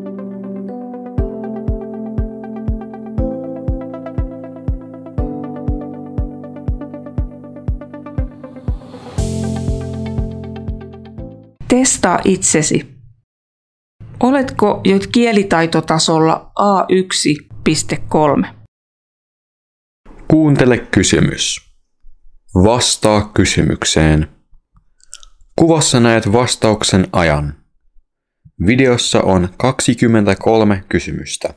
Testaa itsesi. Oletko jo kielitaitotasolla A1.3? Kuuntele kysymys. Vastaa kysymykseen. Kuvassa näet vastauksen ajan. Videossa on 23 kysymystä.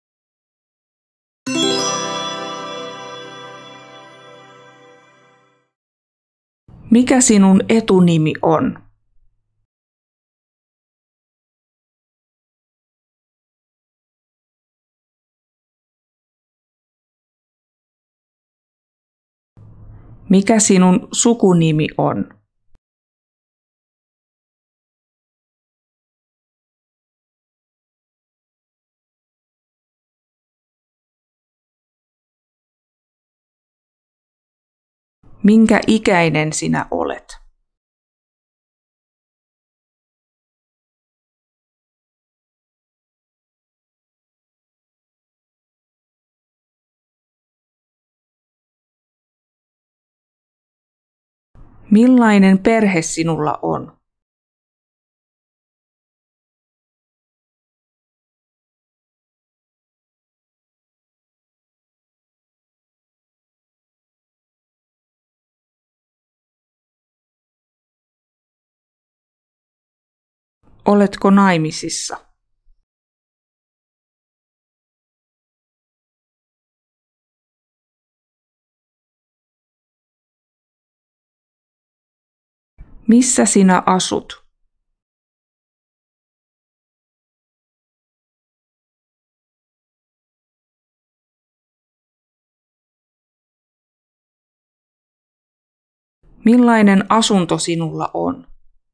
Mikä sinun etunimi on? Mikä sinun sukunimi on? Minkä ikäinen sinä olet? Millainen perhe sinulla on? Oletko naimisissa? Missä sinä asut? Millainen asunto sinulla on?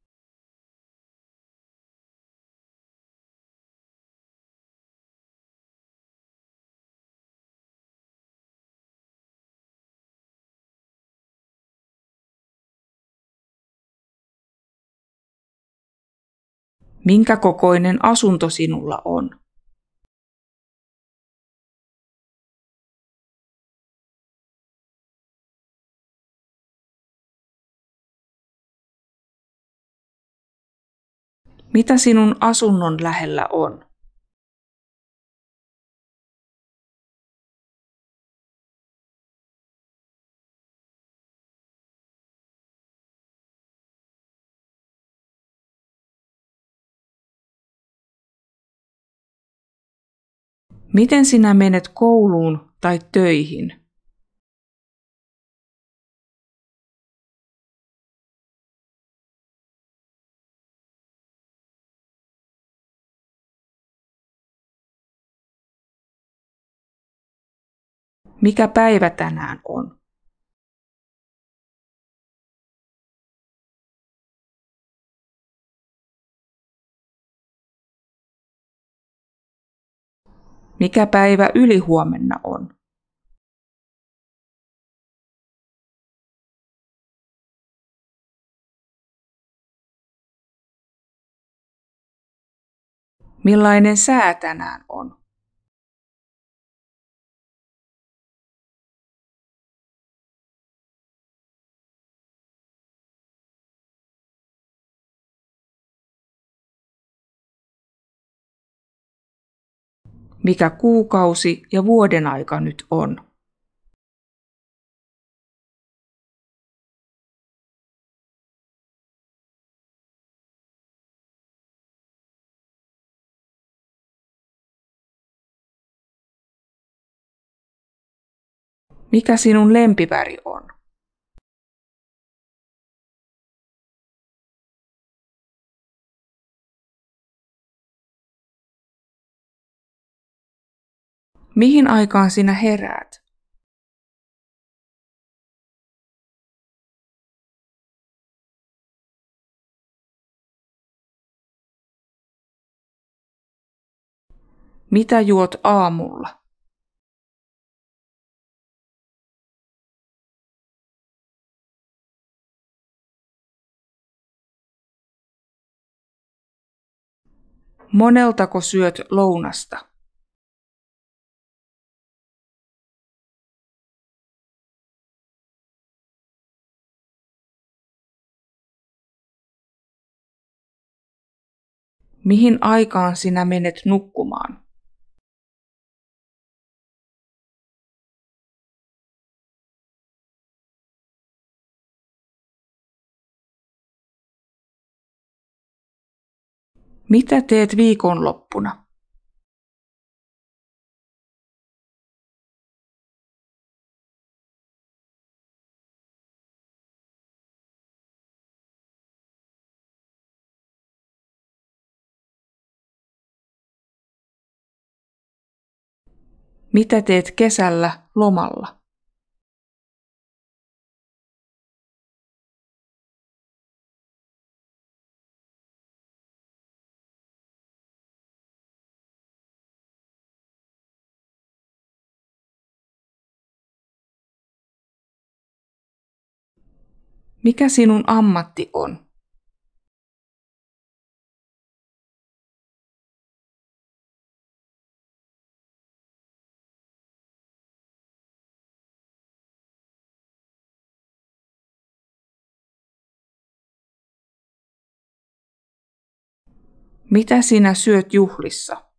Minkä kokoinen asunto sinulla on? Mitä sinun asunnon lähellä on? Miten sinä menet kouluun tai töihin? Mikä päivä tänään on? Mikä päivä ylihuomenna on? Millainen sää tänään on? Mikä kuukausi ja vuodenaika nyt on? Mikä sinun lempiväri on? Mihin aikaan sinä heräät? Mitä juot aamulla? Moneltako syöt lounasta? Mihin aikaan sinä menet nukkumaan? Mitä teet viikonloppuna? Mitä teet kesällä lomalla? Mikä sinun ammatti on? Mitä sinä syöt juhlissa?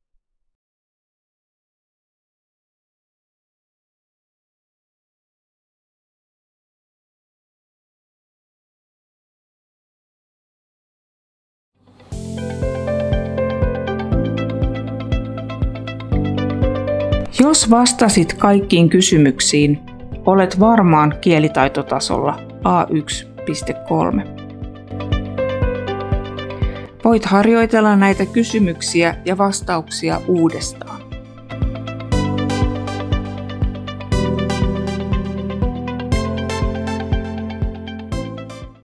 Jos vastasit kaikkiin kysymyksiin, olet varmaan kielitaitotasolla A1.3. Voit harjoitella näitä kysymyksiä ja vastauksia uudestaan.